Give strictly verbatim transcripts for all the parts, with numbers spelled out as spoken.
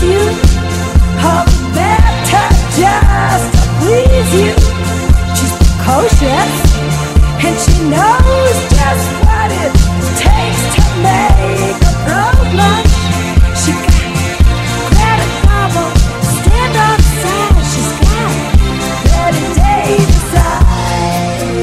you, all the better just to please you. She's precocious, and she knows just what it takes to make a problem. She got credit bubble, stand on side. She's got Betty Davis eyes.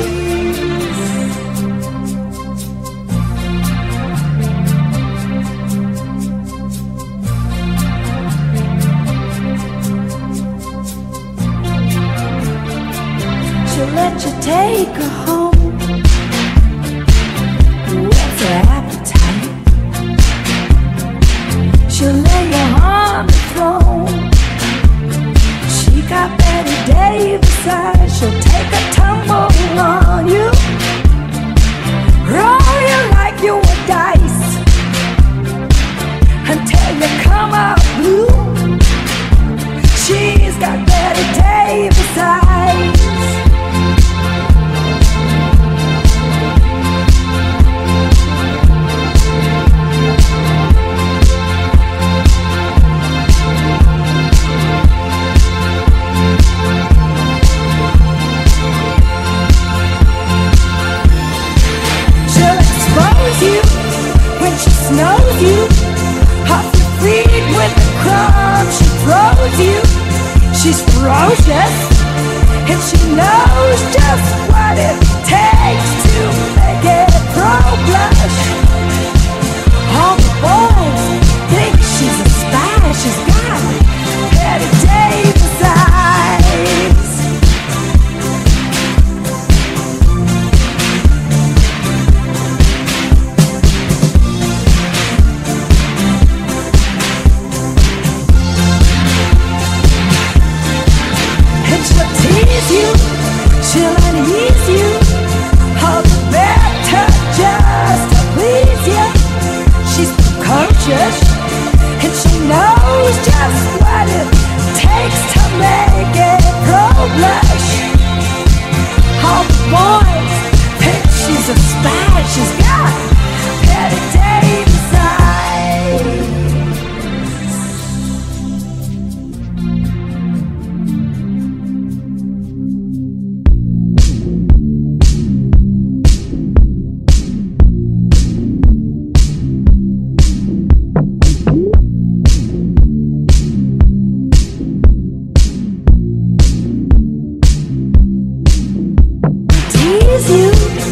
She'll let you take her home with her appetite. She'll lay you on the throne. She got Betty Davis eyes. She'll take a tumble on you, roll you like you were dice, until you come out blue. She's got Betty Davis eyes. You when she snows you off your feet with the crumbs she throws you. She's ferocious, and she knows just what it takes to make it pro-blush. All the boys think she's a spy. She's got Betty Davis eyes. She'll tease you, she'll unease you, all the better just to please you. She's precocious, and she knows just what it takes to make it pro-blush. All the boys think she's a spy. She's got Betty Davis eyes. You,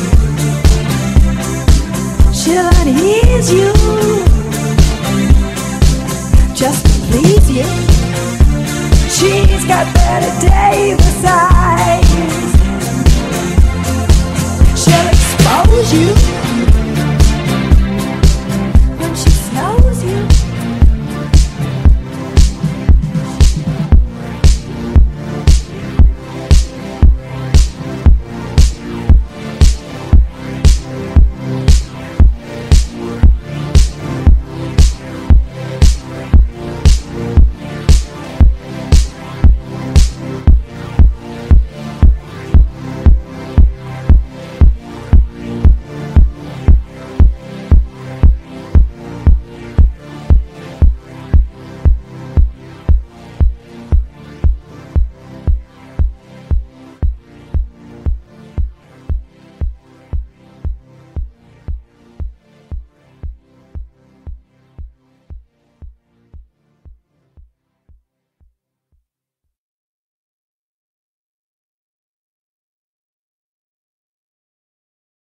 she'll unease you just to please you. She's got Betty Davis eyes.